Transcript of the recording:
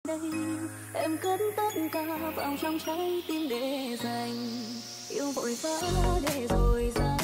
đây. Em cất tất cả vào trong trái tim để dành, yêu vội vã để rồi ra